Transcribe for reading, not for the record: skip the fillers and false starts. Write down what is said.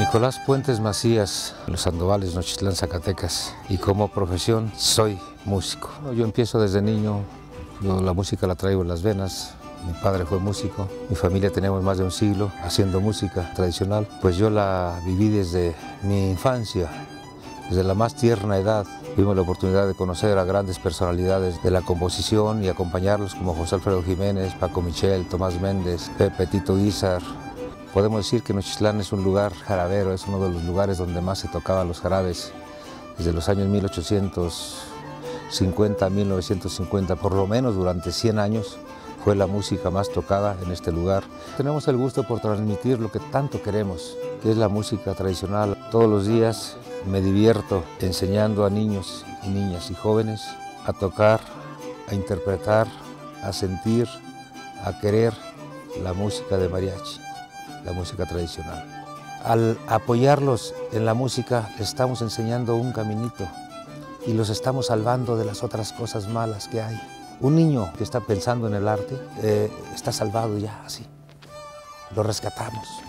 Nicolás Puentes Macías, en los Sandovales, Nochitlán, Zacatecas, y como profesión soy músico. Yo empiezo desde niño, la música la traigo en las venas. Mi padre fue músico, mi familia tenemos más de un siglo haciendo música tradicional, pues yo la viví desde mi infancia, desde la más tierna edad. Tuvimos la oportunidad de conocer a grandes personalidades de la composición y acompañarlos como José Alfredo Jiménez, Paco Michel, Tomás Méndez, Pepe Tito Izar. Podemos decir que Nochitlán es un lugar jarabero, es uno de los lugares donde más se tocaban los jarabes desde los años 1850 a 1950, por lo menos durante 100 años. Fue la música más tocada en este lugar. Tenemos el gusto por transmitir lo que tanto queremos, que es la música tradicional. Todos los días me divierto enseñando a niños y niñas y jóvenes a tocar, a interpretar, a sentir, a querer la música de mariachi, la música tradicional. Al apoyarlos en la música, les estamos enseñando un caminito y los estamos salvando de las otras cosas malas que hay. Un niño que está pensando en el arte está salvado ya así, lo rescatamos.